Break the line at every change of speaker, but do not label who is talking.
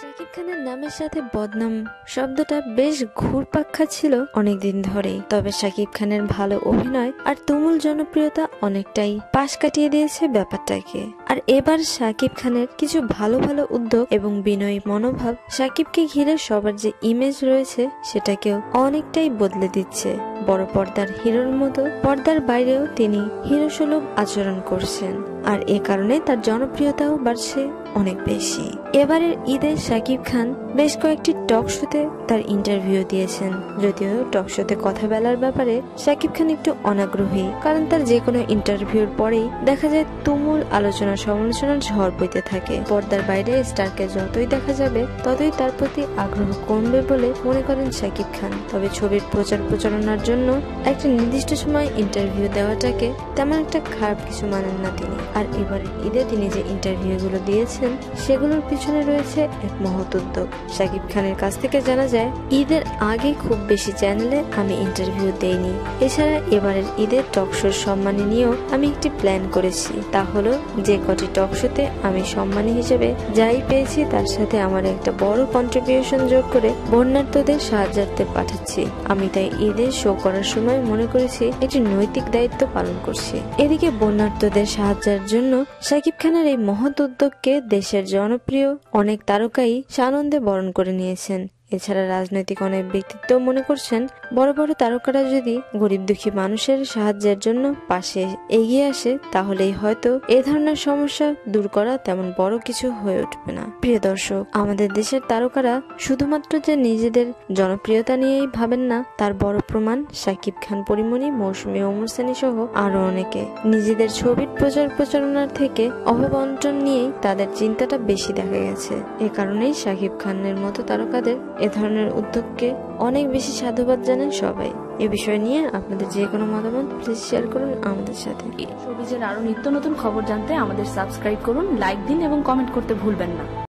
শাকিব খানের নামের সাথে বদনাম শব্দটা বেশ ঘুরপাক খাচ্ছিল অনেকদিন ধরেই। তবে শাকিব খানের ভালো অভিনয় আর তুমুল জনপ্রিয়তা অনেকটাই পাশ কাটিয়ে দিয়েছে ব্যাপারটাকে। আর এবার শাকিব খানের কিছু ভালো ভালো উদ্যোগ এবং বিনয়ী মনোভাব শাকিবকে ঘিরে সবার যে ইমেজ রয়েছে সেটাকেও অনেকটাই বদলে দিচ্ছে। বড় পর্দার হিরোর মতো পর্দার বাইরেও তিনি হিরো সুলভ আচরণ করছেন, আর এ কারণে তার জনপ্রিয়তাও বাড়ছে অনেক বেশি। এবারের ঈদে শাকিব খান বেশ কয়েকটি টক শোতে তার ইন্টারভিউ দিয়েছেন। যদিও টক শোতে কথা বলার ব্যাপারে শাকিব খান একটু অনাগ্রহী, কারণ তার যে কোনো ইন্টারভিউর পরেই দেখা যায় তুমুল আলোচনা সমালোচনার ঝড় বইতে থাকে। পর্দার বাইরে স্টারকে যতই দেখা যাবে ততই তার প্রতি আগ্রহ কমবে বলে মনে করেন শাকিব খান। তবে ছবির প্রচারণার জন্য একটা নির্দিষ্ট সময় ইন্টারভিউ দেওয়াটাকে তেমন একটা খারাপ কিছু মানেন না তিনি। আর এবারের ঈদে তিনি যে ইন্টারভিউ গুলো দিয়েছেন সেগুলোর পিছনে রয়েছে এক মহৎ উদ্যোগ। শাকিব খানের কাছ থেকে জানা যায়, ঈদের আগে খুব বেশি চ্যানেলে আমি ইন্টারভিউ দেইনি। এছাড়া এবারের ঈদের টক শোর সম্মানী নিয়েও আমি একটি প্ল্যান করেছি। তা হলো যে কটি টক শোতে আমি সম্মানী হিসেবে যাই পেয়েছি তার সাথে আমার একটা বড় কন্ট্রিবিউশন যোগ করে বন্যার্থদের সাহায্যার্থে পাঠাচ্ছি। আমি তাই ঈদের শো করার সময় মনে করেছি একটি নৈতিক দায়িত্ব পালন করছি। এদিকে বন্যার্থদের সাহায্যের জন্য শাকিব খানের এই মহৎ উদ্যোগকে দেশের জনপ্রিয় অনেক তারকাই সানন্দে বরণ করে নিয়েছেন। এছাড়া রাজনৈতিক অনেক ব্যক্তিত্ব মনে করছেন বড় বড় তারকারা যদি গরিব দুঃখী মানুষের সাহায্যের জন্য পাশে এগিয়ে আসে তাহলেই হয়তো এ ধরনের সমস্যা দূর করা তেমন বড় কিছু হয়ে উঠবে না। প্রিয় দর্শক, আমাদের দেশের তারকারা শুধুমাত্র যে নিজেদের জনপ্রিয়তা নিয়েই ভাবেন না, তার বড় প্রমাণ শাকিব খান, পরিমণি, মৌসুমী, ওমর সানি সহ আরো অনেকে। নিজেদের ছবির প্রচারণার থেকে অভাবন্টন নিয়েই তাদের চিন্তাটা বেশি দেখা গেছে। এ কারণেই শাকিব খানের মতো তারকাদের এ ধরনের উদ্যোগকে অনেক বেশি সাধুবাদ জানান সবাই। এ বিষয় নিয়ে আপনাদের যে কোনো মতামত প্লিজ শেয়ার করুন আমাদের সাথে।
শোবিজের আরো নিত্য নতুন খবর জানতে আমাদের সাবস্ক্রাইব করুন, লাইক দিন এবং কমেন্ট করতে ভুলবেন না।